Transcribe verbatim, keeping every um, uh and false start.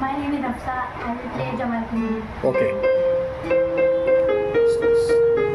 My name is Afsa. I will play Jamal Khashoggi. Okay.